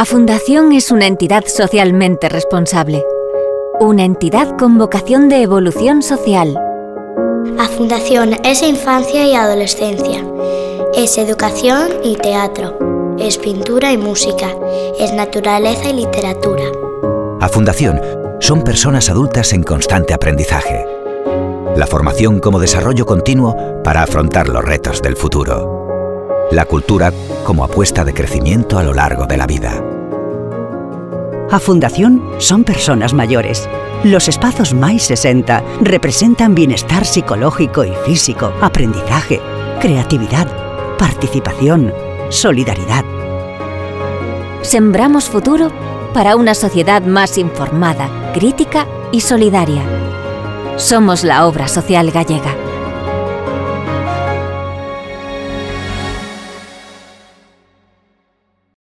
A Fundación es una entidad socialmente responsable. Una entidad con vocación de evolución social. A Fundación es infancia y adolescencia. Es educación y teatro. Es pintura y música. Es naturaleza y literatura. A Fundación son personas adultas en constante aprendizaje. La formación como desarrollo continuo para afrontar los retos del futuro. La cultura como apuesta de crecimiento a lo largo de la vida. A Fundación son personas mayores. Los espazos máis 60 representan bienestar psicológico y físico, aprendizaje, creatividad, participación, solidaridad. Sembramos futuro para una sociedad más informada, crítica y solidaria. Somos la obra social gallega.